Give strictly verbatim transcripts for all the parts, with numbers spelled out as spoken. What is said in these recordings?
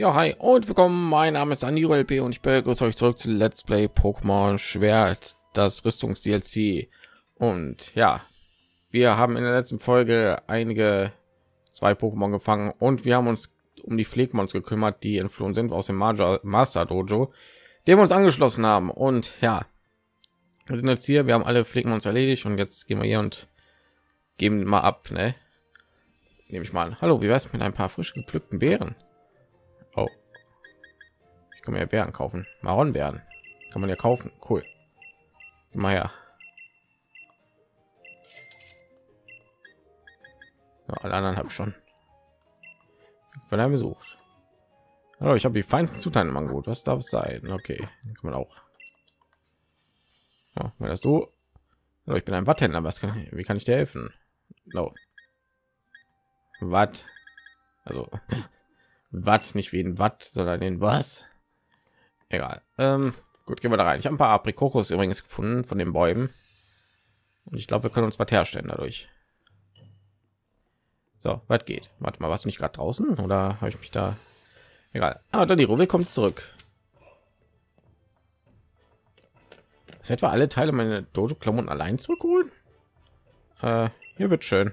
Ja, hi und willkommen. Mein Name ist Aniro L P und ich begrüße euch zurück zu Let's Play Pokémon Schwert, das Rüstungs-D L C. Und ja, wir haben in der letzten Folge einige zwei Pokémon gefangen und wir haben uns um die Pflegmons gekümmert, die entflohen sind aus dem Maja Master Dojo, dem wir uns angeschlossen haben. Und ja, wir sind jetzt hier, wir haben alle Pflegmons erledigt und jetzt gehen wir hier und geben mal ab, ne? Nehme ich mal an. Hallo, wie wär's mit ein paar frisch gepflückten Beeren? Oh, ich kann mir ja Beeren kaufen. Maronbeeren kann man ja kaufen. Cool. Geh mal her. Ja, alle anderen habe ich schon von einem besucht. Hallo, ich habe die feinsten Zutaten im Angebot. Was darf es sein? Okay, kann man auch. Ja, wenn das du. Hallo, ich bin ein Watthändler. Was kann, wie kann ich dir helfen? No. Watt. Also Watt, nicht wie ein Watt, sondern in was? Egal. Ähm, gut, gehen wir da rein. Ich habe ein paar Aprikokos übrigens gefunden von den Bäumen. Und ich glaube, wir können uns was herstellen dadurch. So, was geht? Warte mal, warst du nicht gerade draußen? Oder habe ich mich da... Egal. Aber dann die Ruhe kommt zurück. Ist etwa alle Teile meine Dojo-Klamotten allein zurückholen? Äh, hier wird schön.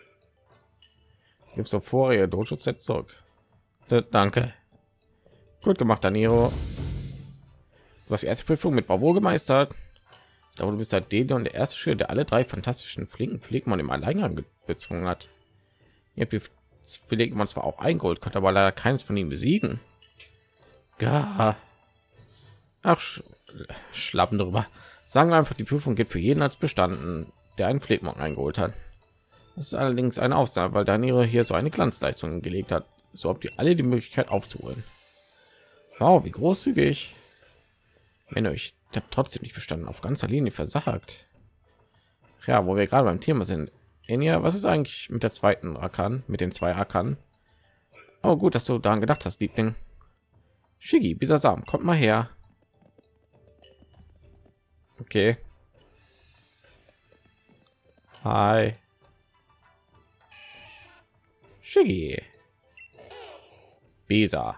Gibt so vorige Dojo-Set zurück. Danke. Gut gemacht, Daniro. Du hast die erste Prüfung mit Bravour gemeistert. Ich glaube, du bist seit Delion der erste Schüler, der alle drei fantastischen flinken Pflegmann im Alleingang bezwungen hat. Ihr habt die Pflegmann zwar auch eingeholt, konnte aber leider keines von ihnen besiegen. Gar. Ach, sch schlappen darüber. Sagen wir einfach, die Prüfung geht für jeden als bestanden, der einen Pflegmann eingeholt hat. Das ist allerdings eine Ausnahme, weil Daniro hier so eine Glanzleistung gelegt hat. So habt ihr alle die Möglichkeit aufzuholen. Wow, wie großzügig. Wenn euch habt trotzdem nicht bestanden, auf ganzer Linie versagt. Ja, wo wir gerade beim Thema sind. Enya, was ist eigentlich mit der zweiten Rakan, mit den zwei Rakan? Oh, gut, dass du daran gedacht hast, Liebling. Shiggy, Bisasam, kommt mal her. Okay. Hi. Shiggy. Bisa.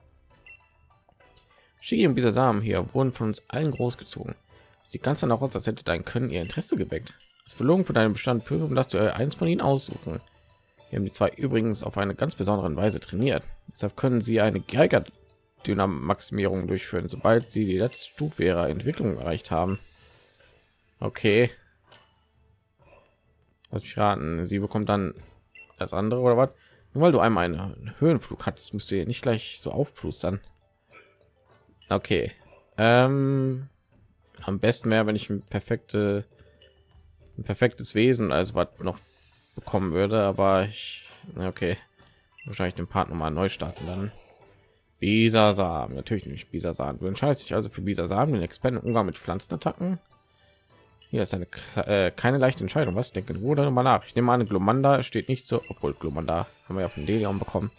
Shiggy und Bisasam hier wurden von uns allen großgezogen. Sieht ganz danach aus, als hätte dein Können ihr Interesse geweckt. Als Belohnung für deinen Bestand prüfen, dass du eins von ihnen aussuchen. Wir haben die zwei übrigens auf eine ganz besondere Weise trainiert. Deshalb können sie eine Geiger-Dynamaximierung durchführen, sobald sie die letzte Stufe ihrer Entwicklung erreicht haben. Okay. Lass mich raten. Sie bekommt dann das andere oder was? Nur weil du einmal einen Höhenflug hattest, müsst ihr nicht gleich so aufplustern. Okay. Ähm, am besten wäre, wenn ich ein perfekte, ein perfektes Wesen, also was noch bekommen würde, aber ich, okay, wahrscheinlich den Part noch mal neu starten dann. Bisasam, natürlich nicht Bisasam. Du entscheidest dich also für Bisasam, den Experten im Umgang mit Pflanzenattacken. Hier ist eine äh, keine leichte Entscheidung. Was denke du oder mal nach? Ich nehme an, Glomanda steht nicht so, obwohl Glomanda haben wir ja von Delion bekommen.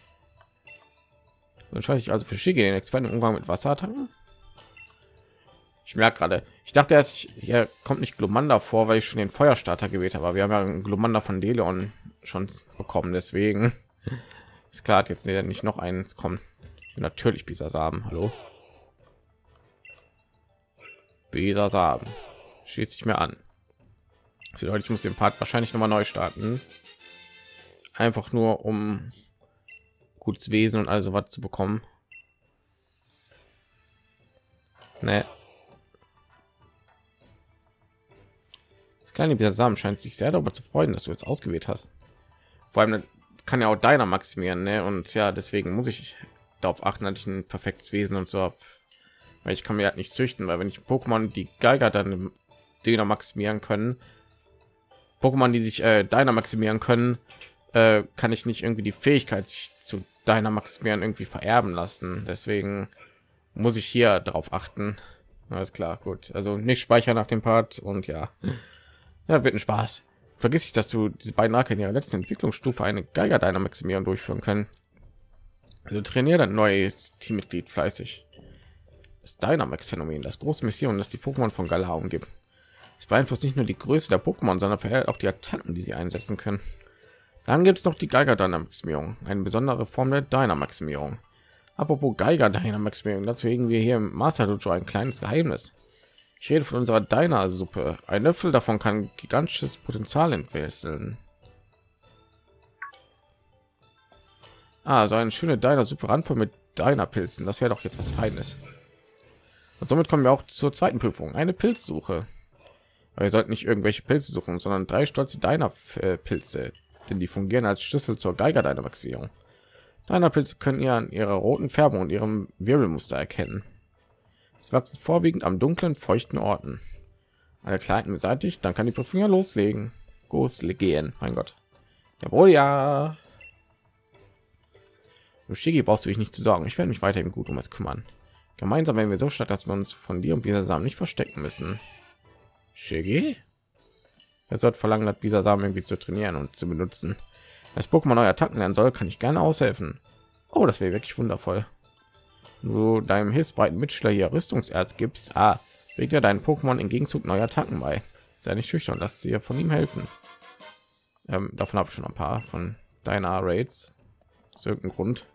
Dann entscheide ich also für Shiggy, den Experten im Umgang mit Wasserattacken. Ich merke gerade, ich dachte erst, hier kommt nicht Glomanda vor, weil ich schon den Feuerstarter gewählt habe. Aber wir haben ja einen Glomanda von Delion schon bekommen, deswegen ist klar, jetzt nicht noch eins kommt. Natürlich Bisasam. Hallo, Bisasam. Schließt sich mir an. Das bedeutet, ich muss den Part wahrscheinlich noch mal neu starten. Einfach nur um gutes Wesen und also was zu bekommen. Nee. Das kleine Bisasam scheint sich sehr darüber zu freuen, dass du jetzt ausgewählt hast. Vor allem kann ja auch deiner maximieren, ne? Und ja, deswegen muss ich darauf achten, dass ich ein perfektes Wesen und so habe. Weil ich kann mir halt nicht züchten, weil wenn ich Pokémon die Geiger dann Dynamaximieren maximieren können, Pokémon, die sich äh, Dynamaximieren können, äh, kann ich nicht irgendwie die Fähigkeit, sich zu Dynamaximieren irgendwie vererben lassen. Deswegen muss ich hier darauf achten. Alles klar, gut. Also nicht speichern nach dem Part und ja, ja, wird ein Spaß. Vergiss nicht, dass du diese beiden Arten in ihrer letzten Entwicklungsstufe eine Geiger Dynamaximierung durchführen können. Also trainiere dein neues Teammitglied fleißig. Das Dynamax-Phänomen, das große Mission, das die Pokémon von Galar umgibt. Es beeinflusst nicht nur die Größe der Pokémon, sondern verändert auch die Attacken, die sie einsetzen können. Dann gibt es noch die Geiger Dynamaximierung, eine besondere Form der Dynamaximierung. Apropos Geiger Dynamax, dazu irgendwie hier im Master Dojo ein kleines Geheimnis. Ich rede von unserer Dyna-Suppe. Ein Löffel davon kann gigantisches Potenzial entwickeln. Ah, so eine schöne Dyna-Suppe Randvoll mit Dyna-Pilzen. Das wäre doch jetzt was Feines. Und somit kommen wir auch zur zweiten Prüfung. Eine Pilzsuche. Aber ihr sollt nicht irgendwelche Pilze suchen, sondern drei stolze Dyna-Pilze, denn die fungieren als Schlüssel zur Geiger-Dynamaxierung. Dyna-Pilze können ihr an ihrer roten Färbung und ihrem Wirbelmuster erkennen. Sie wachsen vorwiegend am dunklen, feuchten Orten. Alle Kleinen beseitigt, dann kann die Prüfung ja loslegen. Loslegen, mein Gott. Jawohl, ja. Um Shigi brauchst du dich nicht zu sorgen. Ich werde mich weiterhin gut um es kümmern. Gemeinsam werden wir so stark, dass wir uns von dir und dieser Samen nicht verstecken müssen. Shigi? Er sollte verlangen, hat dieser Samen irgendwie zu trainieren und zu benutzen. Wenn das Pokémon neue Attacken lernen soll, kann ich gerne aushelfen. Oh, das wäre wirklich wundervoll. Du deinem hilfsbereiten Mitschüler hier Rüstungserz gibst, ah, bringt er deinen Pokémon im Gegenzug neue Attacken bei. Sei nicht schüchtern, lass sie von ihm helfen. Ähm, davon habe ich schon ein paar von deiner Raids. Aus irgendeinem Grund.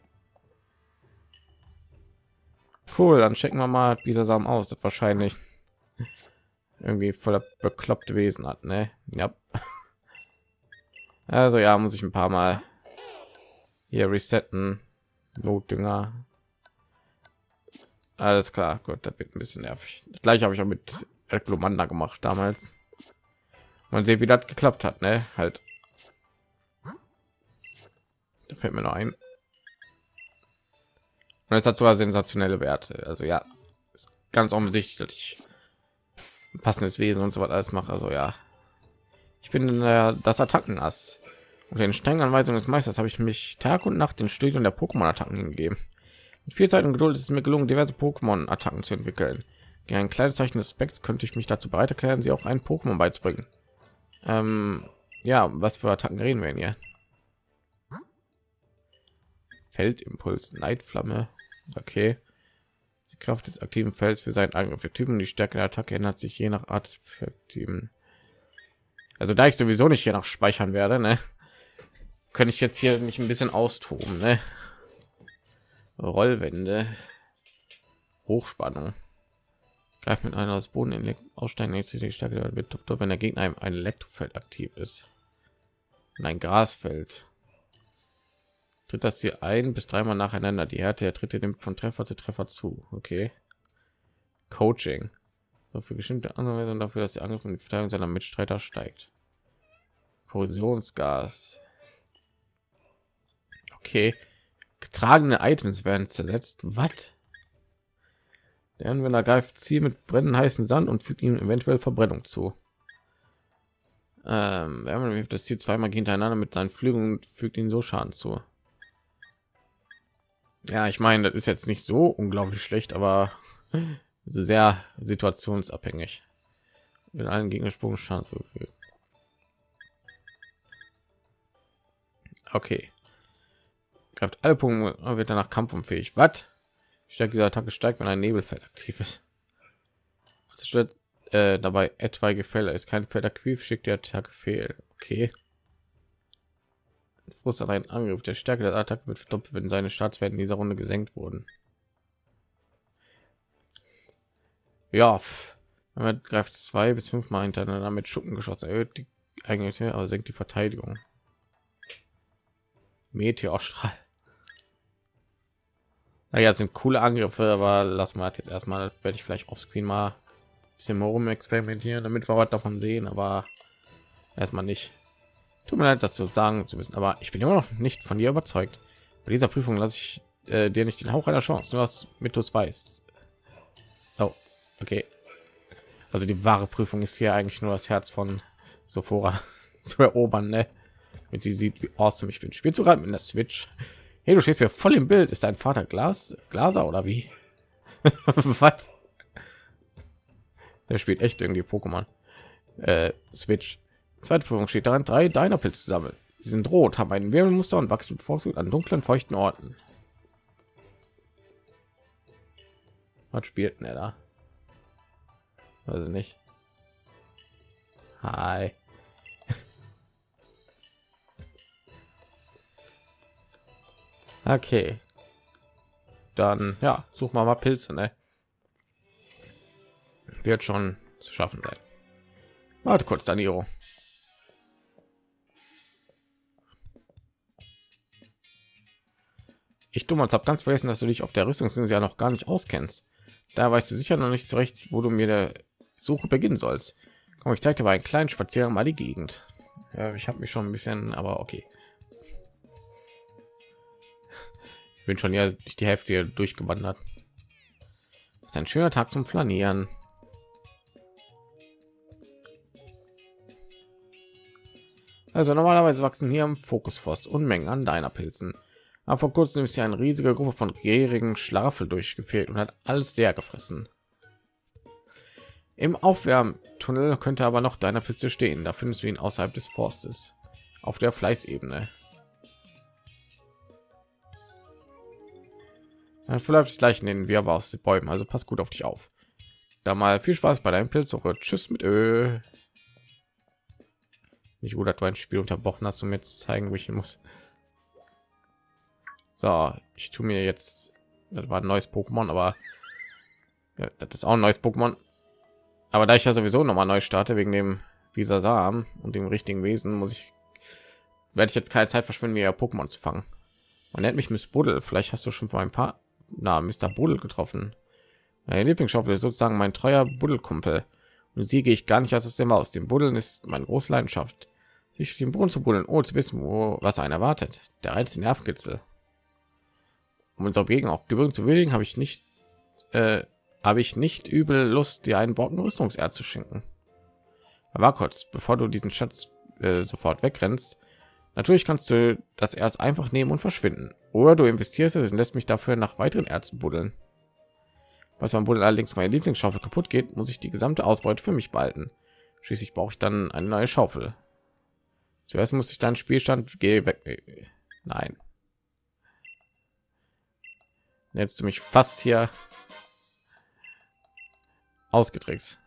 Cool, dann checken wir mal dieser Samen aus. Das wahrscheinlich irgendwie voller bekloppte Wesen hat, ne? Ja. Also ja, muss ich ein paar Mal hier resetten. Notdünger. Alles klar, gut, das wird ein bisschen nervig. Gleich habe ich auch mit Glomanda gemacht damals. Man sieht, wie das geklappt hat, ne? Halt. Da fällt mir noch ein. Und es hat sogar sensationelle Werte. Also ja, ist ganz offensichtlich, dass ich ein passendes Wesen und so was alles mache. Also ja, ich bin äh, das Attackenass. Und den strengen Anweisungen des Meisters habe ich mich Tag und Nacht dem Studium der Pokémon-Attacken hingegeben. Mit viel Zeit und Geduld ist es mir gelungen, diverse Pokémon-Attacken zu entwickeln. Gegen ein kleines Zeichen des Respekts könnte ich mich dazu bereit erklären, sie auch einen Pokémon beizubringen. Ähm, ja, was für Attacken reden wir denn hier? Feldimpuls, Neidflamme. Okay. Die Kraft des aktiven Felds für seinen Angriff. Der Typen, die Stärke der Attacke ändert sich je nach Art für aktiven. Also da ich sowieso nicht hier nach speichern werde, ne, könnte ich jetzt hier mich ein bisschen austoben, ne? Rollwände, Hochspannung. Greift mit einer aus Boden in aussteigen, die Stärke wird, wenn der Gegner ein Elektrofeld aktiv ist. Und ein Grasfeld. Tritt das hier ein bis dreimal nacheinander. Die Härte der Tritte nimmt von Treffer zu Treffer zu. Okay. Coaching. So für bestimmte Anweisungen dafür, dass die Angriff und die Verteidigung seiner Mitstreiter steigt. Korrosionsgas. Okay. Getragene Items werden zersetzt. Was? Der Anwender greift Ziel mit brennenden heißen Sand und fügt ihm eventuell Verbrennung zu. Ähm, wenn man das Ziel zweimal hintereinander mit seinen Flügeln und fügt ihn so Schaden zu. Ja, ich meine, das ist jetzt nicht so unglaublich schlecht, aber sehr situationsabhängig. Mit allen Gegnersprung Schaden zugefügt. Okay. Greift alle Punkte, wird danach kampfunfähig. Was? Stärke dieser Attacke steigt, wenn ein Nebelfeld aktiv ist. Also statt äh, dabei etwaige Fälle ist kein Feld aktiv, schickt die Attacke fehl. Okay. Frust an einen Angriff. Der Stärke der Attacke wird verdoppelt, wenn seine Startwerte in dieser Runde gesenkt wurden. Ja, damit greift zwei bis fünf Mal hintereinander mit Schuppengeschoss, erhöht die eigentlich, aber senkt die Verteidigung. Meteorstrahl. Naja, sind coole Angriffe, aber lassen wir halt jetzt erstmal. Werde ich vielleicht auf Screen mal ein bisschen rum experimentieren, damit wir was davon sehen, aber erstmal nicht. Tut mir leid, das zu sagen zu wissen, aber ich bin immer noch nicht von dir überzeugt. Bei dieser Prüfung lasse ich äh, dir nicht den Hauch einer Chance. Du hast mit du weißt. Oh, okay. Also die wahre Prüfung ist hier eigentlich nur das Herz von Sophora zu erobern, ne? Wenn sie sieht, wie awesome ich bin. Spielst du gerade mit der Switch? Hey, du stehst mir voll im Bild. Ist dein Vater Glas Glaser oder wie? Was? Der spielt echt irgendwie Pokémon. Äh, Switch. Zweite Prüfung steht daran, drei deiner Pilze sammeln. Sie sind rot, haben ein Wirbelmuster und wachsen bevorzugt an dunklen, feuchten Orten. Was spielt denn er da? Also nicht. Hi. Okay. dann ja, such mal mal Pilze, ne? Wird schon zu schaffen sein. Warte kurz, Daniro. Ich dumm habe ganz vergessen, dass du dich auf der Rüstungsinsel ja noch gar nicht auskennst. Da weißt du sicher noch nicht zurecht, wo du mir der Suche beginnen sollst. Komm, ich zeig dir bei einen kleinen Spaziergang mal die Gegend. Ja, ich habe mich schon ein bisschen, aber okay. Ich bin schon ja nicht die Hälfte hier durchgewandert. Das ist ein schöner Tag zum Flanieren. Also normalerweise wachsen hier im Fokusforst Unmengen an deiner Pilzen. Aber vor kurzem ist hier eine riesige Gruppe von gierigen Schlafel durchgefehlt und hat alles leer gefressen. Im Aufwärmtunnel könnte aber noch deiner Pilze stehen. Da findest du ihn außerhalb des Forstes auf der Fleißebene. Dann verläuft es gleich in den Wirrwarr aus den Bäumen, also pass gut auf dich auf. Da mal viel Spaß bei deinem Pilzsuche. Tschüss mit Ö. Nicht gut, dass du ein Spiel unterbrochen hast, um mir zu zeigen, wo ich hin muss. So, ich tue mir jetzt, das war ein neues Pokémon, aber ja, das ist auch ein neues Pokémon. Aber da ich ja sowieso noch mal neu starte wegen dem dieser Samen und dem richtigen Wesen, muss ich werde ich jetzt keine Zeit verschwenden, mir Pokémon zu fangen. Man nennt mich Miss Buddel. Vielleicht hast du schon von ein paar na Mister Buddel getroffen. Meine Lieblingsschaufel ist sozusagen mein treuer Buddelkumpel. Und sie gehe ich gar nicht aus dem Haus. Dem Buddeln ist meine große Leidenschaft. Sich den Boden zu buddeln, ohne zu wissen, wo was einen erwartet. Der reinste Nervenkitzel. Um unsere Gegend auch gebühren zu würdigen, habe ich nicht äh, habe ich nicht übel Lust, dir einen Brocken Rüstungserz zu schenken. Aber kurz, bevor du diesen Schatz äh, sofort wegrennst, natürlich kannst du das Erz einfach nehmen und verschwinden. Oder du investierst es und lässt mich dafür nach weiteren Erzen buddeln. Was beim Buddeln allerdings meine Lieblingsschaufel kaputt geht, muss ich die gesamte Ausbeute für mich behalten. Schließlich brauche ich dann eine neue Schaufel. Zuerst muss ich dann Spielstand geh weg. Nein. Jetzt du mich fast hier ausgetrickst.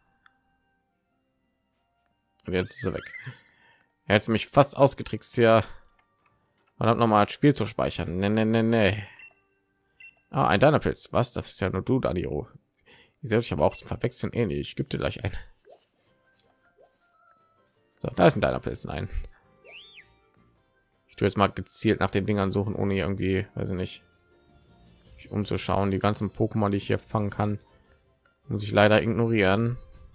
Und jetzt ist er weg. Er hat mich fast ausgetrickst hier. Und hat noch mal das Spiel zu speichern. Nee, nee, nee, nee. Ah, ein deiner Pilz. Was? Das ist ja nur du, Daniro. Ich selbst habe auch zum Verwechseln ähnlich. Ich gebe dir gleich ein. So, da ist ein deiner Pilz. Nein. Ich tue jetzt mal gezielt nach den Dingern suchen, ohne irgendwie, weiß ich nicht, umzuschauen. Die ganzen Pokémon, die ich hier fangen kann, muss ich leider ignorieren.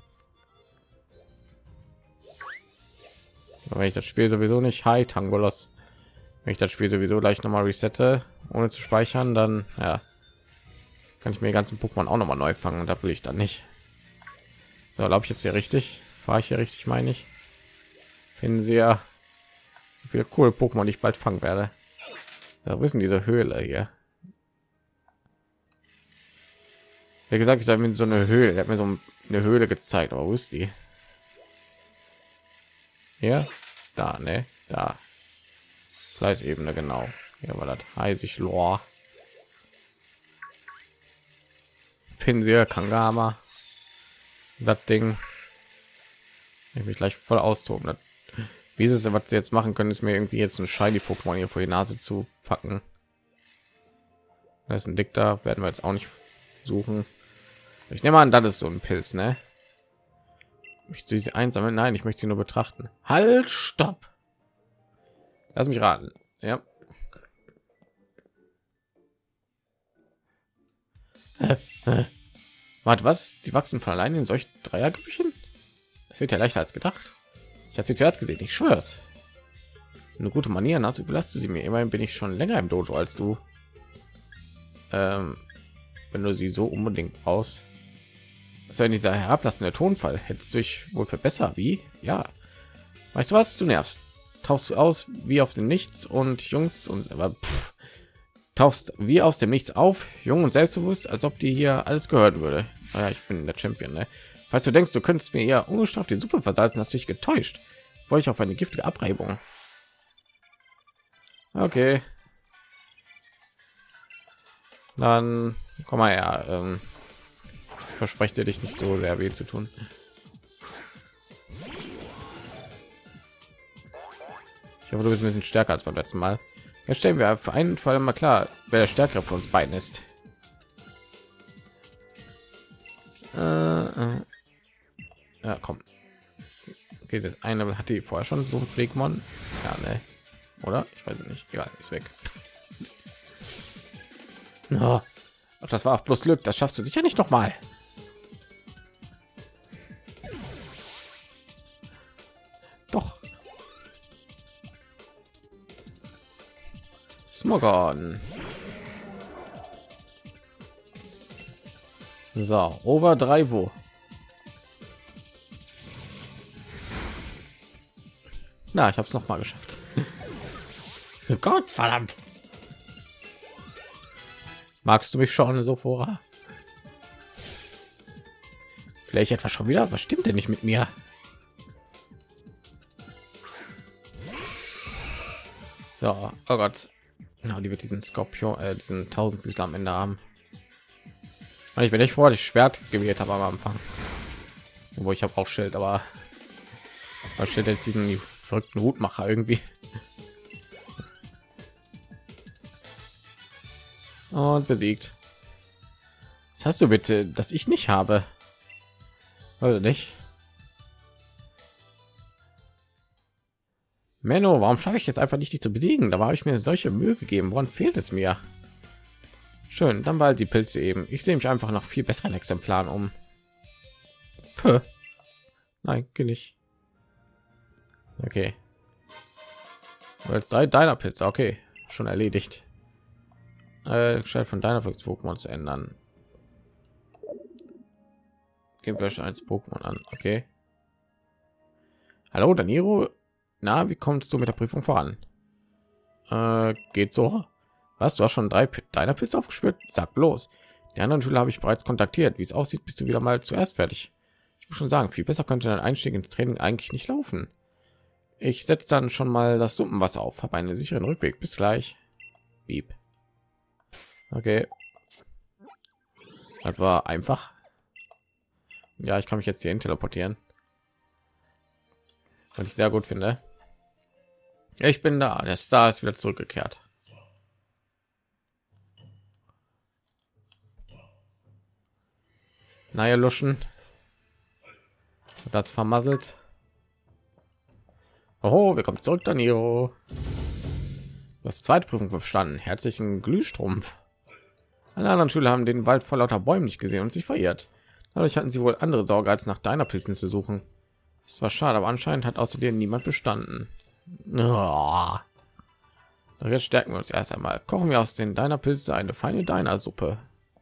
Aber wenn ich das Spiel sowieso nicht, hi Tangolos, wenn ich das Spiel sowieso gleich noch mal resette, ohne zu speichern, dann ja, kann ich mir die ganzen Pokémon auch noch mal neu fangen. Und da will ich dann nicht. So, glaube ich jetzt hier richtig? Fahre ich hier richtig, meine ich? Finden Sie ja so viele coole Pokémon, die ich bald fangen werde. Da wissen diese Höhle hier. Wie gesagt, ich habe mir so eine Höhle, er hat mir so eine Höhle gezeigt, aber wo ist die? Ja, da, ne, da. Fleißebene, genau. Ja, war das heißig Lore. Pinsir, Kangama. Das Ding. Ich mich gleich voll austoben. Das, wie ist es, was sie jetzt machen können, ist mir irgendwie jetzt ein shiny Pokémon hier vor die Nase zu packen. Das ist ein Dick, da werden wir jetzt auch nicht suchen. Ich nehme an, das ist so ein Pilz, ne? Möchte ich sie einsammeln? Nein, ich möchte sie nur betrachten. Halt, stopp! Lass mich raten. Ja. Warte, was? Die wachsen von allein in solch Dreiergrüppchen? Das wird ja leichter als gedacht. Ich habe sie zuerst gesehen, ich schwör's. Eine gute Manieren hast, überlasst du sie mir. Immerhin bin ich schon länger im Dojo als du. Ähm, wenn du sie so unbedingt brauchst. Was soll dieser herablassende Tonfall? Hättest du dich wohl für besser? Wie? Ja. Weißt du was? Du nervst. Tauchst du aus wie auf dem Nichts und Jungs und aber pff, tauchst wie aus dem Nichts auf, jung und selbstbewusst, als ob dir hier alles gehören würde. Ah ja, ich bin der Champion, ne? Falls du denkst, du könntest mir eher ungestraft die Suppe versalzen, hast du dich getäuscht. Wollte ich auf eine giftige Abreibung. Okay. Dann komm mal her. Ähm, ich verspreche dir, dich nicht so sehr weh zu tun. Ich hoffe, du bist ein bisschen stärker als beim letzten Mal. Jetzt stellen wir für einen Fall mal klar, wer der Stärkere von uns beiden ist. Äh, äh. Ja, komm. Okay, jetzt eine hat die vorher schon so ein Pflegmon. Ja, ne. Oder? Ich weiß es nicht. Egal, ist weg. Ja. Ach, das war auch bloß Glück. Das schaffst du sicher nicht noch mal. Doch. Smogon. So, over drei wo. Na, ich habe es noch mal geschafft. Gott verdammt. Magst du mich schon, Sophora? Vielleicht etwa schon wieder? Was stimmt denn nicht mit mir? Ja, oh Gott. Genau, die wird diesen Skorpion, äh, diesen Tausendfüßler am Ende haben. Und ich bin nicht froh, dass ich Schwert gewählt habe am Anfang. Wo ich habe auch Schild, aber was steht jetzt diesen verrückten Hutmacher irgendwie? Und besiegt. Was hast du bitte, dass ich nicht habe? Also nicht. Menno, warum schaffe ich jetzt einfach nicht, die zu besiegen? Da habe ich mir solche Mühe gegeben. Woran fehlt es mir? Schön, dann bald die Pilze eben. Ich sehe mich einfach noch viel besseren Exemplaren um. Puh. Nein, geh nicht. Okay. Jetzt drei deiner Pilze. Okay, schon erledigt. Äh, Gestalt von deiner Pokémon zu ändern. Geben wir eins Pokémon an. Okay. Hallo, Daniro. Na, wie kommst du mit der Prüfung voran? Äh, geht so. Was? Du hast schon drei deiner Pilze aufgespürt? Sag bloß. Die anderen Schüler habe ich bereits kontaktiert. Wie es aussieht, bist du wieder mal zuerst fertig. Ich muss schon sagen, viel besser könnte dein Einstieg ins Training eigentlich nicht laufen. Ich setze dann schon mal das Suppenwasser auf. Habe einen sicheren Rückweg. Bis gleich. Beep. Okay. Das war einfach. Ja, ich kann mich jetzt hierhin teleportieren. Was ich sehr gut finde. Ich bin da. Der Star ist wieder zurückgekehrt. Naja, Luschen. Das vermasselt. Oh, wir kommen zurück, Danilo. Du hast die zweite Prüfung bestanden. Herzlichen Glühstrumpf. Alle anderen Schüler haben den Wald vor lauter Bäumen nicht gesehen und sich verirrt. Dadurch hatten sie wohl andere Sorge, als nach deiner Pilzen zu suchen. Es war schade, aber anscheinend hat außerdem niemand bestanden. Oh. Jetzt stärken wir uns erst einmal. Kochen wir aus den deiner Pilze eine feine deiner Suppe.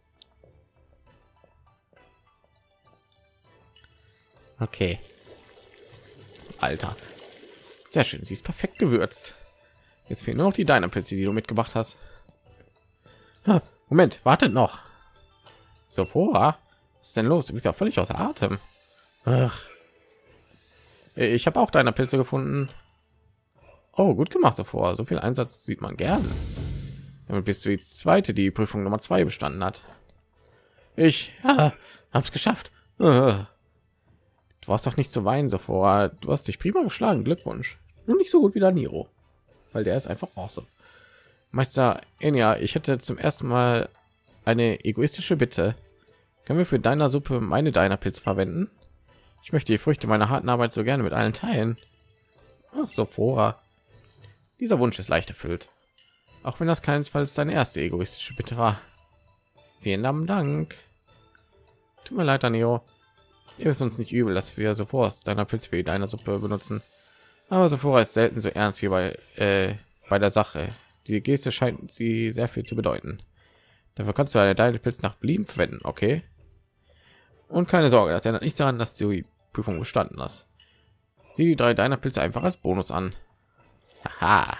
Okay. Alter. Sehr schön. Sie ist perfekt gewürzt. Jetzt fehlen nur noch die deiner Pilze, die du mitgebracht hast. Moment, wartet noch. Sophora, was ist denn los? Du bist ja völlig außer Atem. Ach. Ich habe auch deine Pilze gefunden. Oh, gut gemacht, Sophora. So viel Einsatz sieht man gern. Damit bist du die zweite, die Prüfung Nummer zwei bestanden hat. Ich ja, habe es geschafft. Du warst doch nicht zu weinen, Sophora. Du hast dich prima geschlagen. Glückwunsch. Nur nicht so gut wie Daniro, weil der ist einfach awesome. Meister Enya, ich hätte zum ersten Mal eine egoistische Bitte. Können wir für deiner Suppe meine deiner Pilze verwenden? Ich möchte die Früchte meiner harten Arbeit so gerne mit allen teilen. Ach, Sophora. Dieser Wunsch ist leicht erfüllt. Auch wenn das keinesfalls deine erste egoistische Bitte war. Vielen Dank. Tut mir leid, Danilo. Ihr wisst uns nicht übel, dass wir sofort deiner Pilze für deine Suppe benutzen. Aber Sophora ist selten so ernst wie bei, äh, bei der Sache. Die Geste scheint sie sehr viel zu bedeuten. Dafür kannst du eine deine Pilze nach Belieben verwenden, okay? Und keine Sorge, das ändert nichts daran, dass du die Prüfung bestanden hast. Sieh die drei deiner Pilze einfach als Bonus an. Aha.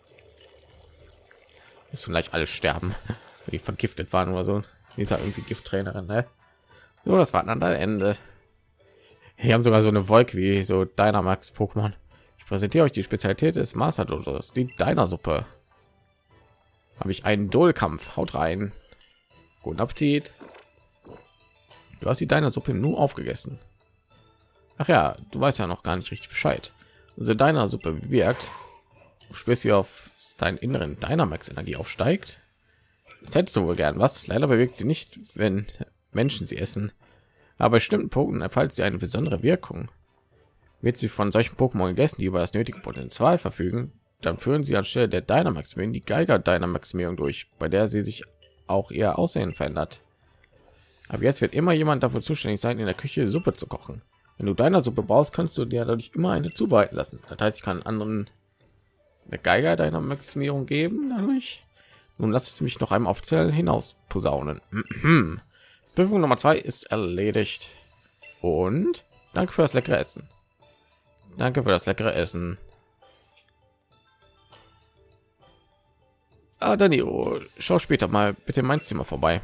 Müssen gleich alle sterben, weil die vergiftet waren oder so. Die ist ja irgendwie Gifttrainerin, ne? So, das war ein anderes Ende. Hier haben sogar so eine Wolke wie so Dynamax Pokémon. Ich präsentiere euch die Spezialität des Master Dojos, die Deiner Suppe. Habe ich einen Duellkampf. Haut rein. Guten Appetit. Du hast die Deiner Suppe nur aufgegessen. Ach ja, du weißt ja noch gar nicht richtig Bescheid. Unsere Deiner Suppe wirkt. Du spürst, wie auf deinen inneren Dynamax Energie aufsteigt. Das hättest du wohl gern. Was? Leider bewegt sie nicht, wenn Menschen sie essen. Aber bei bestimmten Punkten erfaltet sie eine besondere Wirkung. Wird sie von solchen Pokémon gegessen, die über das nötige Potenzial verfügen, dann führen sie anstelle der Dynamaximierung die Geiger Dynamaximierung durch, bei der sie sich auch ihr Aussehen verändert. Aber jetzt wird immer jemand dafür zuständig sein, in der Küche Suppe zu kochen. Wenn du deiner Suppe brauchst, kannst du dir dadurch immer eine zubereiten lassen. Das heißt, ich kann anderen eine Geiger Dynamaximierung geben dadurch. Nun lass es mich noch einmal offiziell hinaus posaunen. Prüfung Nummer zwei ist erledigt. Und danke für das leckere Essen. Danke für das leckere Essen. Ah, Danilo, schau später mal bitte in mein Zimmer vorbei.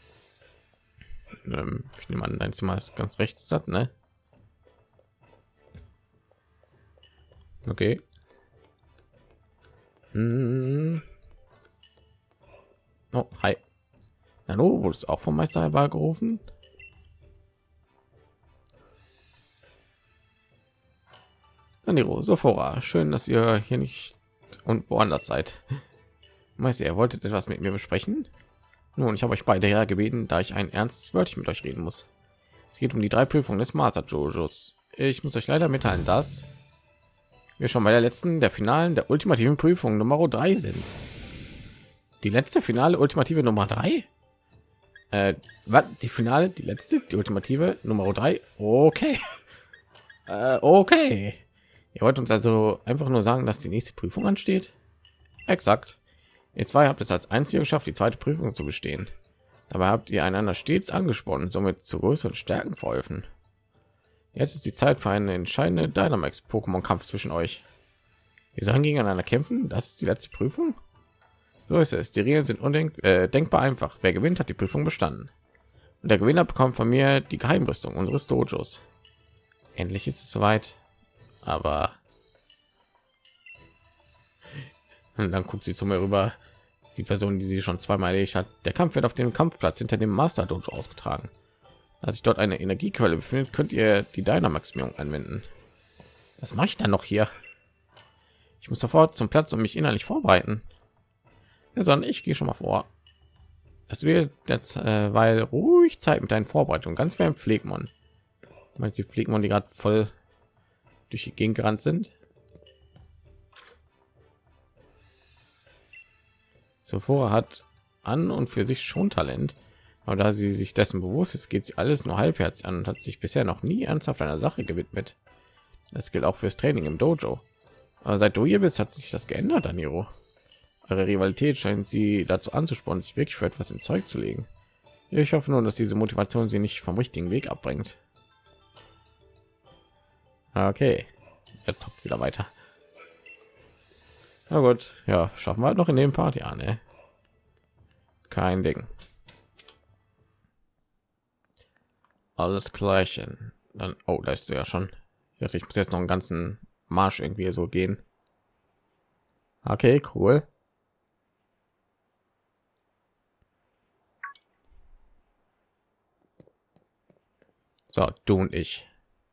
Ähm, ich nehme an, dein Zimmer ist ganz rechts, das, ne? Okay. Hm. Oh, hi. Hallo, wurdest du auch vom Meister herbeigerufen? Danilo, Sophora, schön, dass ihr hier nicht und woanders seid. Meister, ihr wolltet etwas mit mir besprechen? Nun, ich habe euch beide hergebeten, da ich ein ernstes Wörtchen mit euch reden muss. Es geht um die drei Prüfungen des Master Jojos. Ich muss euch leider mitteilen, dass wir schon bei der letzten, der finalen, der ultimativen Prüfung Nummer drei sind. Die letzte finale ultimative Nummer drei? Äh, was? Die finale, die letzte, die ultimative Nummer drei? Okay. Äh, okay. Ihr wollt uns also einfach nur sagen, dass die nächste Prüfung ansteht? Exakt. Ihr zwei habt es als einzige geschafft, die zweite Prüfung zu bestehen. Dabei habt ihr einander stets angesprochen, somit zu größeren Stärken verholfen. Jetzt ist die Zeit für einen entscheidenden Dynamax-Pokémon-Kampf zwischen euch. Wir sollen gegeneinander kämpfen? Das ist die letzte Prüfung? So ist es. Die Regeln sind undenkbar äh, denkbar einfach. Wer gewinnt, hat die Prüfung bestanden. Und der Gewinner bekommt von mir die Geheimrüstung unseres Dojos. Endlich ist es soweit. Aber und dann guckt sie zu mir rüber. Die Person, die sie schon zweimal erledigt hat. Der Kampf wird auf dem Kampfplatz hinter dem Master Dojo ausgetragen. Als sich dort eine Energiequelle befindet, könnt ihr die Dynamaximierung anwenden. Was mache ich dann noch hier? Ich muss sofort zum Platz und mich innerlich vorbereiten. Ja, sondern ich gehe schon mal vor. Dass du dir jetzt, äh, weil ruhig Zeit mit deinen Vorbereitungen, ganz wie ein Pflegmon. Meinst du die Pflegmon, die gerade voll durch die Gegend gerannt sind? Sophora hat an und für sich schon Talent, aber da sie sich dessen bewusst ist, geht sie alles nur halbherzig an und hat sich bisher noch nie ernsthaft einer Sache gewidmet. Das gilt auch fürs Training im Dojo. Aber seit du hier bist, hat sich das geändert, Daniro. Eure Rivalität scheint sie dazu anzuspornen, sich wirklich für etwas ins Zeug zu legen. Ich hoffe nur, dass diese Motivation sie nicht vom richtigen Weg abbringt. Okay, er zockt wieder weiter. Na gut, ja, schaffen wir halt noch in dem Part, ja, ne? Kein Ding. Alles Klärchen. Dann, oh, da ist sie ja schon. Ich dachte, ich muss jetzt noch einen ganzen Marsch irgendwie so gehen. Okay, cool. So, du und ich.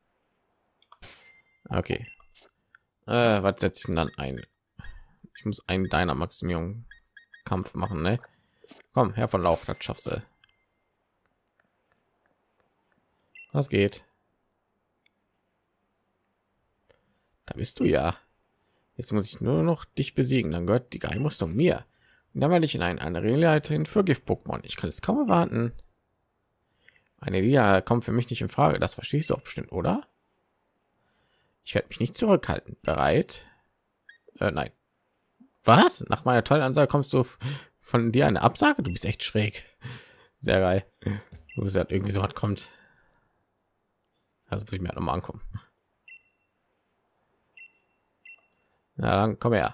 Okay. Äh, was setzt ihn dann ein? Ich muss einen deiner Maximierung Kampf machen, ne? Komm, Herr von Lauf, das schaffst du. Was geht? Da bist du ja. Jetzt muss ich nur noch dich besiegen, dann gehört die Geheimrüstung mir. Und dann werde ich in eine andere Leiterin für Gift-Pokémon. Ich kann es kaum erwarten. Eine Liga kommt für mich nicht in Frage. Das verstehst du auch bestimmt, oder? Ich werde mich nicht zurückhalten. Bereit? Äh, nein. Was? Nach meiner tollen Ansage kommst du von dir eine Absage? Du bist echt schräg. Sehr geil. Wo es halt irgendwie so was kommt. Also muss ich mir halt noch mal angucken. Na dann komm her.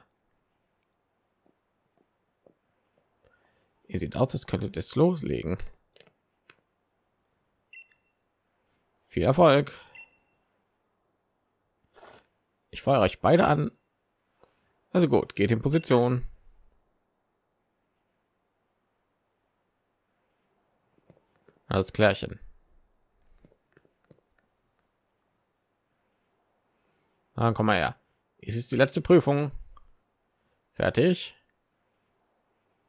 Ihr sieht aus, als könntet es loslegen. Viel Erfolg. Ich feuere euch beide an. Also gut, geht in Position. Alles klärchen. Dann komm mal her. Es ist die letzte Prüfung. Fertig.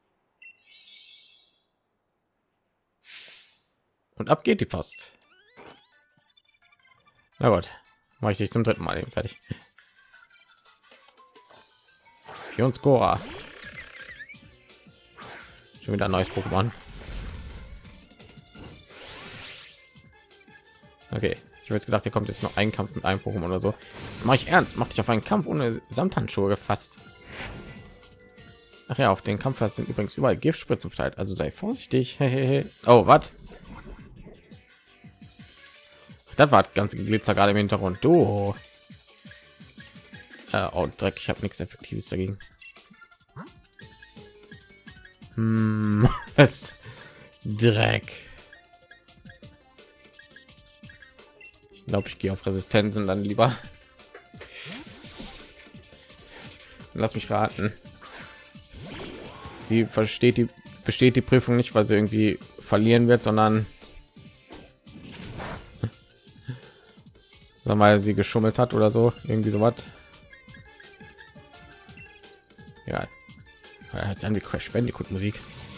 Und ab geht die Post. Na gut, mache ich dich zum dritten Mal eben fertig. Für uns Cora. Schon wieder ein neues Pokémon. Okay, ich habe jetzt gedacht, hier kommt jetzt noch ein Kampf mit einem Pokémon oder so. Das mache ich ernst. Mach dich auf einen Kampf ohne Samthandschuhe gefasst. Ach ja, auf den Kampf sind übrigens überall Giftspritzen verteilt. Also sei vorsichtig. Oh, was? Das war das ganze Glitzer gerade im Hintergrund. Du. Äh, oh, Dreck. Ich habe nichts Effektives dagegen. Hm, das Dreck. Ich glaube, ich gehe auf Resistenzen dann lieber. Lass mich raten. Sie versteht die besteht die Prüfung nicht, weil sie irgendwie verlieren wird, sondern sondern weil sie geschummelt hat oder so, irgendwie so was. Ja, als an wie Crash Bandicoot Musik.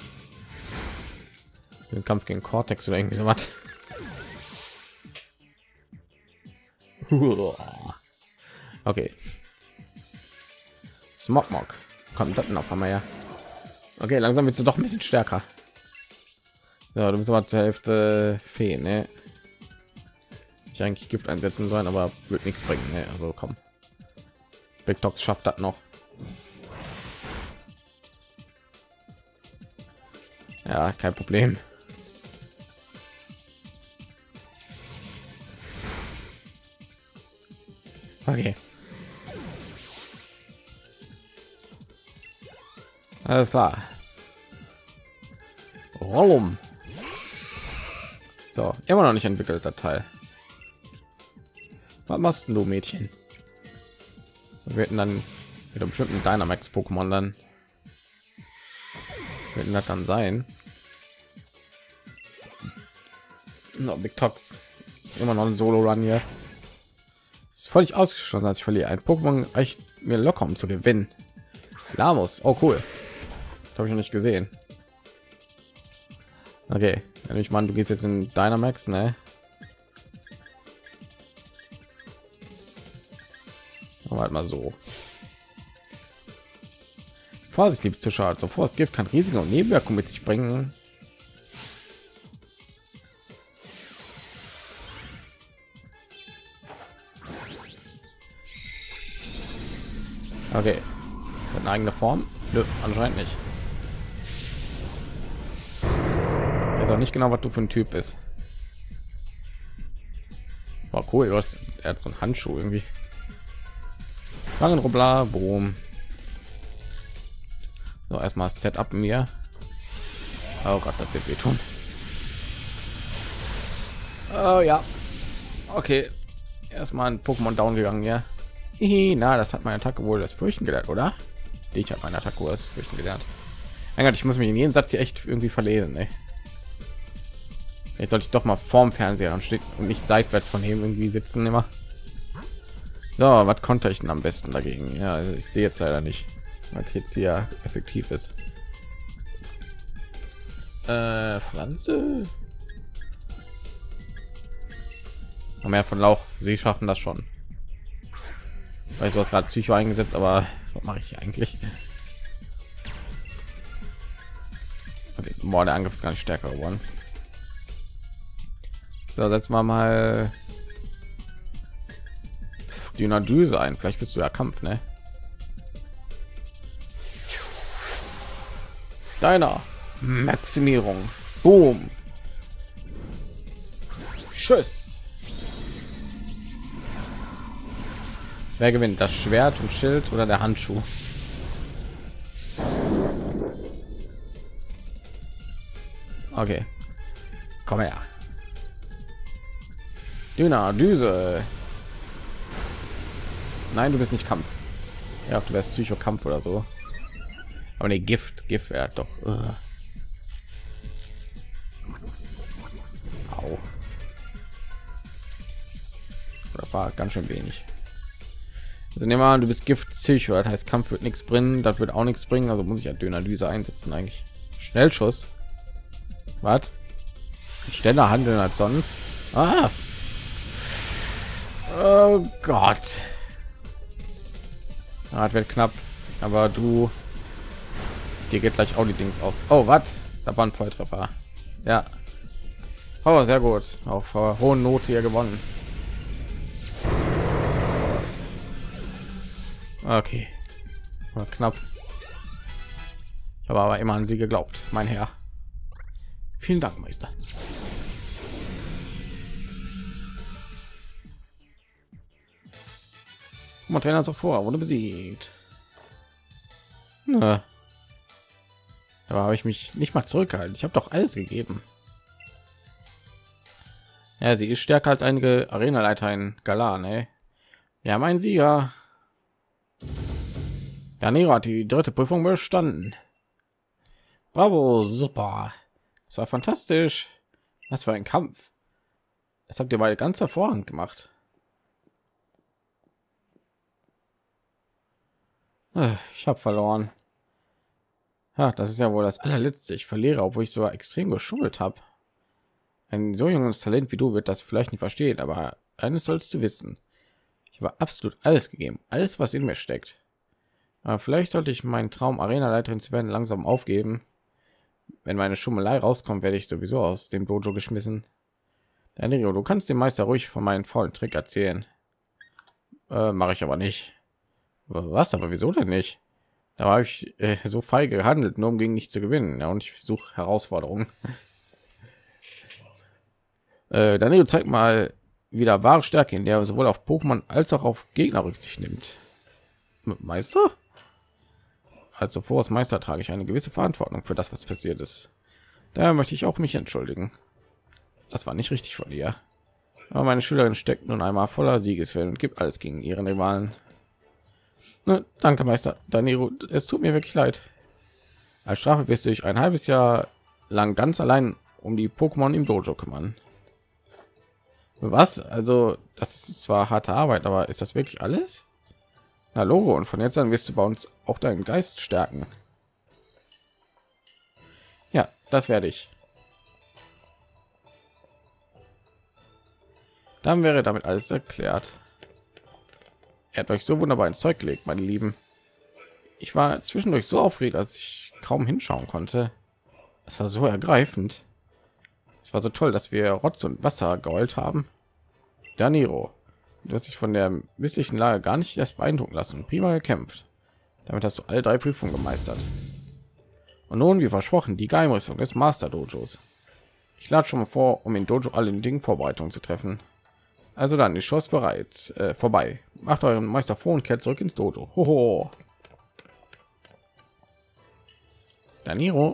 Den Kampf gegen Cortex oder irgendwie so was. Okay. Smogmog. Kommt das noch einmal her? Okay, langsam wird sie doch ein bisschen stärker. Ja, du bist aber zur Hälfte Fee, ne? Ich eigentlich Gift einsetzen sollen, aber wird nichts bringen, ne? Also komm. Big Tox schafft das noch. Ja, kein Problem. Okay. Alles klar. Rollum. So, immer noch nicht entwickelt, der Teil. Was machst du, Mädchen? Wir hätten dann mit einem bestimmten Dynamax Pokémon dann werden das dann sein. No, Big Tox immer noch ein Solo Run hier. Ist völlig ausgeschlossen, als ich verliere. Ein Pokémon reicht mir locker, um zu gewinnen. Lamus, oh cool. Habe ich noch nicht gesehen. Okay, wenn ich meine, du gehst jetzt in Dynamax, ne? Aber halt mal so. Vorsicht, liebe Zuschauer, zuvor das Gift kann riesige und Nebenwirkungen mit sich bringen. Okay, hat eine eigene Form? Nö, anscheinend nicht. Ich weiß auch nicht genau, was du für ein Typ bist. War cool, du hast, er hat so einen Handschuh irgendwie. Rubla, boom. So, erstmal Setup mir. Oh Gott, das wird wehtun. Oh ja. Okay. Erstmal ein Pokémon down gegangen, ja. Hihi, na, das hat meine Attacke wohl das Fürchten gelernt, oder? Ich habe meine Attacke wohl das Fürchten gelernt. Mein Gott, ich muss mich in jedem Satz hier echt irgendwie verlesen, ey. Jetzt sollte ich doch mal vorm Fernseher und steht und nicht seitwärts von ihm irgendwie sitzen immer. So, was konnte ich denn am besten dagegen? Ja, also ich sehe jetzt leider nicht, was jetzt hier effektiv ist. Äh, Pflanze. Mehr von Lauch. Sie schaffen das schon. Weißt du, was gerade Psycho eingesetzt, aber was mache ich eigentlich? Okay, boah, der Angriff ist gar nicht stärker geworden. So, setzen wir mal die Düse ein. Vielleicht bist du ja Kampf, ne? Deiner Maximierung. Boom. Tschüss. Wer gewinnt? Das Schwert und Schild oder der Handschuh? Okay. Komm her. Dünner Düse. Nein, du bist nicht Kampf. Ja, du wärst Psycho Kampf oder so. Aber ne, Gift, Gift wäre doch. Uh. Au. Das war ganz schön wenig. Also nehmen wir an, du bist Gift Psycho, das heißt Kampf wird nichts bringen, das wird auch nichts bringen, also muss ich ja Dünnerlyse einsetzen eigentlich. Schnellschuss. Was? Schneller handeln als sonst. Ah. Oh Gott. Ah, das wird knapp. Aber du, dir geht gleich auch die Dings aus. Oh, was? Da war ein Volltreffer. Ja. Oh, sehr gut. Auf äh, hohen Note hier gewonnen. Okay. War knapp. Ich habe aber immer an sie geglaubt, mein Herr. Vielen Dank, Meister. Mein Trainer so vor, wurde besiegt. Na. Aber habe ich mich nicht mal zurückgehalten. Ich habe doch alles gegeben. Ja, sie ist stärker als einige Arenaleiter in Galan, ey. Ja, mein Sieger. Danilo hat die dritte Prüfung bestanden. Bravo, super. Das war fantastisch. Was für ein Kampf. Das habt ihr beide ganz hervorragend gemacht. Ich habe verloren. Ja, das ist ja wohl das allerletzte. Ich verliere, obwohl ich so extrem geschummelt habe. Ein so junges Talent wie du wird das vielleicht nicht verstehen, aber eines sollst du wissen. Ich habe absolut alles gegeben, alles, was in mir steckt. Aber vielleicht sollte ich meinen Traum, Arena-Leiterin zu werden, langsam aufgeben. Wenn meine Schummelei rauskommt, werde ich sowieso aus dem Dojo geschmissen. Danilo, du kannst dem Meister ruhig von meinen faulen Trick erzählen. Äh, Mache ich aber nicht. Was? Aber wieso denn nicht? Da habe ich äh, so feige gehandelt, nur um gegen mich zu gewinnen. Ja, und ich suche Herausforderungen. äh, Danilo, zeigt mal wieder wahre Stärke, in der er sowohl auf Pokémon als auch auf Gegner Rücksicht nimmt. Meister? Als Sophos Meister trage ich eine gewisse Verantwortung für das, was passiert ist. Daher möchte ich auch mich entschuldigen. Das war nicht richtig von dir. Aber meine Schülerin steckt nun einmal voller Siegeswillen und gibt alles gegen ihren Rivalen. Ne, danke, Meister Danilo. Es tut mir wirklich leid. Als Strafe wirst du dich ein halbes Jahr lang ganz allein um die Pokémon im Dojo kümmern. Was? Also, das ist zwar harte Arbeit, aber ist das wirklich alles? Na, Logo. Und von jetzt an wirst du bei uns auch deinen Geist stärken. Ja, das werde ich. Dann wäre damit alles erklärt. Er hat euch so wunderbar ins Zeug gelegt, meine Lieben. Ich war zwischendurch so aufgeregt, als ich kaum hinschauen konnte. Es war so ergreifend. Es war so toll, dass wir Rotz und Wasser geheult haben. Danilo, du hast dich von der misslichen Lage gar nicht erst beeindrucken lassen. Prima gekämpft. Damit hast du alle drei Prüfungen gemeistert. Und nun, wie versprochen, die Geheimrüstung des Master Dojos. Ich lade schon mal vor, um in Dojo alle Dingen Vorbereitungen zu treffen. Also dann, die Show ist bereit. Äh, vorbei. Macht euren Meister vor und kehrt zurück ins Dojo. Hoho. Danilo.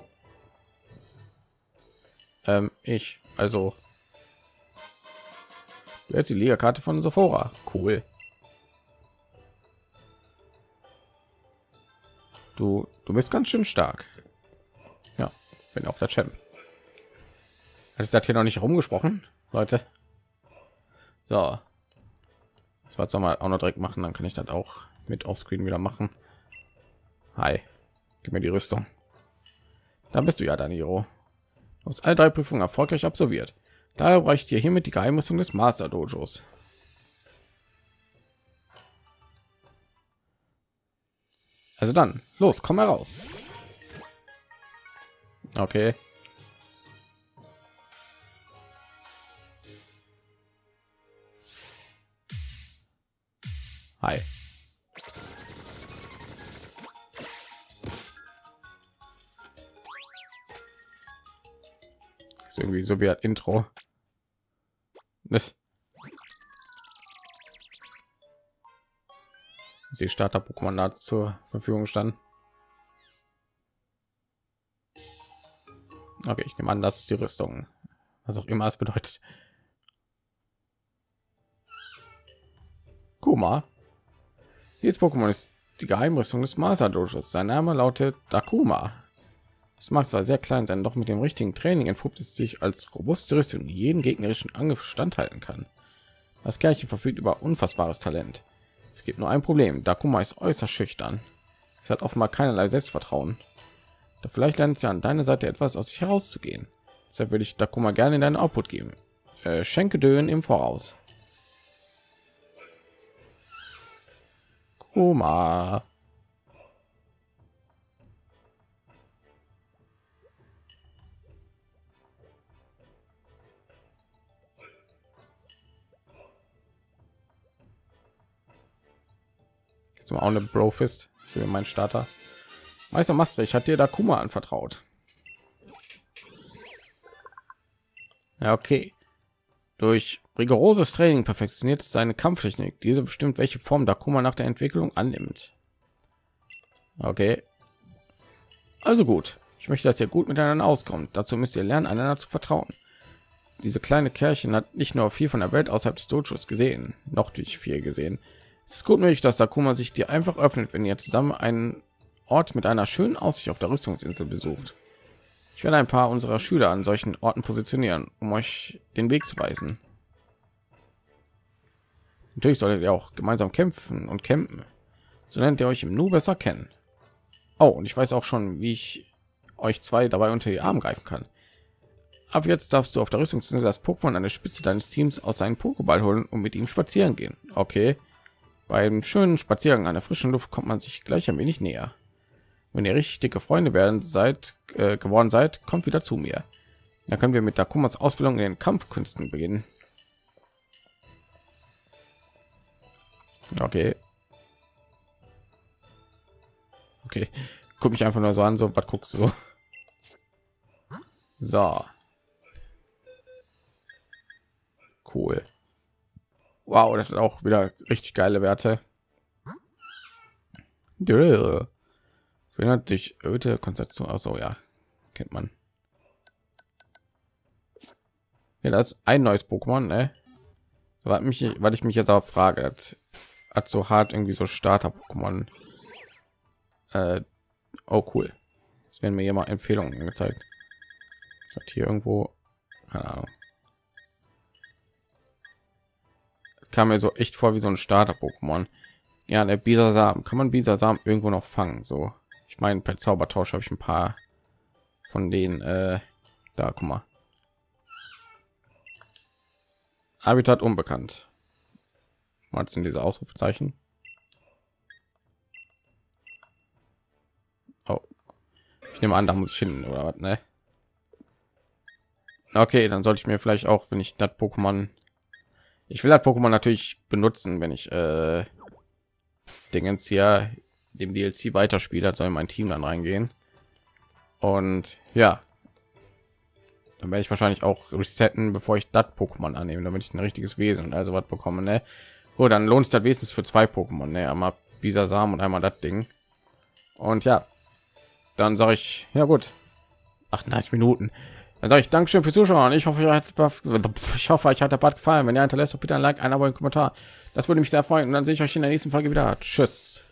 Ähm, ich. Also. Jetzt die Liga-Karte von Sephora. Cool. Du, du bist ganz schön stark. Ja, bin auch der Champ. Hat es das hier noch nicht rumgesprochen, Leute? So. Das war jetzt noch mal auch noch direkt machen, dann kann ich das auch mit Offscreen wieder machen. Hi, gib mir die Rüstung. Da bist du ja, Danilo. Du hast alle drei Prüfungen erfolgreich absolviert. Daher reicht dir hiermit die Geheimrüstung des Master Dojos. Also dann, los, komm heraus. Okay. Hi. Ist irgendwie so wie ein Intro. Das die Starter Pokémon zur Verfügung standen. Okay, ich nehme an, das ist die Rüstung, was auch immer es bedeutet. Kuma. Jetzt Pokémon ist die Geheimrüstung des Master Dojos. Sein Name lautet Dakuma. Es mag zwar sehr klein sein, doch mit dem richtigen Training entpuppt es sich als robuste Rüstung, die jeden gegnerischen Angriff standhalten kann. Das Kerlchen verfügt über unfassbares Talent. Es gibt nur ein Problem: Dakuma ist äußerst schüchtern. Es hat offenbar keinerlei Selbstvertrauen. Doch vielleicht lernt sie an deiner Seite etwas aus sich herauszugehen. Deshalb würde ich Dakuma gerne in deinen Output geben. Äh, schenke Dön im Voraus. Oma. Jetzt mal auch eine Brofist. So wie mein Starter. Meister Maastricht hat dir da Kuma anvertraut. Ja, okay. Durch rigoroses Training perfektioniert seine Kampftechnik. Diese bestimmt, welche Form Dakuma nach der Entwicklung annimmt. Okay. Also gut. Ich möchte, dass ihr gut miteinander auskommt. Dazu müsst ihr lernen, einander zu vertrauen. Diese kleine Kerlchen hat nicht nur viel von der Welt außerhalb des Dojos gesehen, noch durch viel gesehen. Es ist gut möglich, dass Dakuma sich dir einfach öffnet, wenn ihr zusammen einen Ort mit einer schönen Aussicht auf der Rüstungsinsel besucht. Ich werde ein paar unserer Schüler an solchen Orten positionieren, um euch den Weg zu weisen. Natürlich solltet ihr auch gemeinsam kämpfen und campen. So lernt ihr euch im Nu besser kennen. Oh, und ich weiß auch schon, wie ich euch zwei dabei unter die Arme greifen kann. Ab jetzt darfst du auf der Rüstungsinsel das Pokémon an der Spitze deines Teams aus seinem Pokéball holen und mit ihm spazieren gehen. Okay. Beim schönen Spaziergang an der frischen Luft kommt man sich gleich ein wenig näher. Wenn ihr richtig dicke Freunde werden seid äh, geworden seid, kommt wieder zu mir. Da können wir mit Dakumas Ausbildung in den Kampfkünsten beginnen. Okay. Okay. Guck mich einfach nur so an, so was guckst du? So. Cool. Wow, das ist auch wieder richtig geile Werte. Erinnert dich öde Konzentration. Also ja, kennt man. Ja, das ist ein neues Pokémon, ne? Weil mich, weil ich mich jetzt auch frage, hat, hat so hart irgendwie so Starter-Pokémon. Äh, oh cool. Es werden mir hier mal Empfehlungen gezeigt. Hat hier irgendwo, keine Ahnung. Kam mir so echt vor wie so ein Starter-Pokémon. Ja, der Bisasam. Kann man Bisasam irgendwo noch fangen? So, ich meine, per Zaubertausch habe ich ein paar von denen. Äh, da, guck mal. Habitat unbekannt. Was sind diese Ausrufezeichen? Oh, ich nehme an, da muss ich hin oder was, ne? Okay, dann sollte ich mir vielleicht auch, wenn ich das Pokémon, ich will das Pokémon natürlich benutzen, wenn ich äh, Dingens hier dem D L C weiterspiele, soll mein Team dann reingehen. Und ja, dann werde ich wahrscheinlich auch resetten, bevor ich das Pokémon annehme, damit ich ein richtiges Wesen und also was bekomme, ne? Oh, dann lohnt es das wesentlich für zwei Pokémon, ne? Einmal Bisasam und einmal das Ding. Und ja, dann sage ich, ja gut, achtunddreißig Minuten. Dann sage ich Dankeschön fürs Zuschauen. Ich hoffe, euch hat, ich hoffe, euch hat der Part gefallen. Wenn ihr hinterlässt, bitte ein Like, ein Abo, ein Kommentar. Das würde mich sehr freuen. Und dann sehe ich euch in der nächsten Folge wieder. Tschüss.